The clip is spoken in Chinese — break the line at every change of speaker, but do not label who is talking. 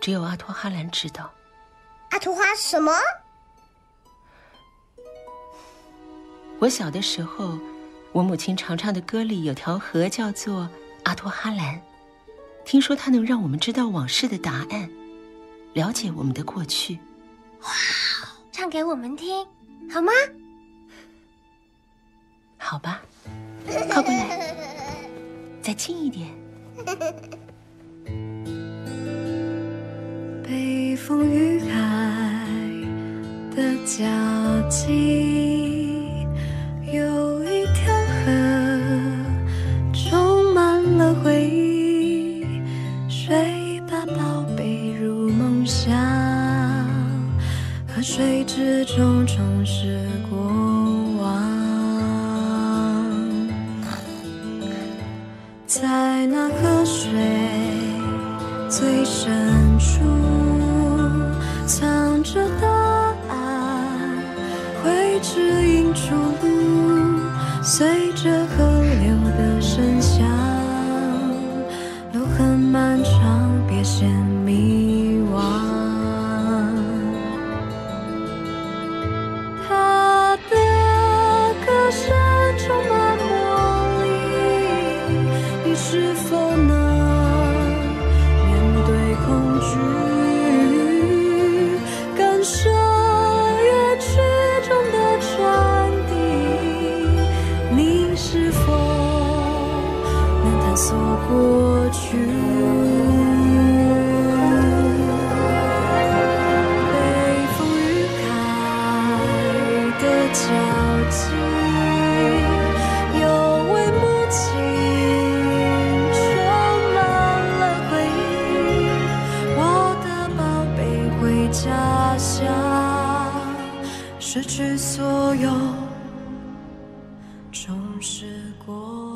只有阿托哈兰知道。
阿图哈什么？
我小的时候，我母亲常唱的歌里有条河叫做阿托哈兰，听说它能让我们知道往事的答案，了解我们的过去。
哇，唱给我们听好吗？
好吧，靠过来，再近一点。
北风与海的交集，有一条河充满了回忆，谁把宝贝入梦乡，河水之中充实过往。在那河水最深处藏着答案，会指引出路，随着河流的声响，路很漫长，别嫌迷惘。他的歌声充满魔力，你是否能恐惧，感受乐曲中的传递，你是否能探索过去？北风与海的交集，有位母亲家乡，失去所有，充实过。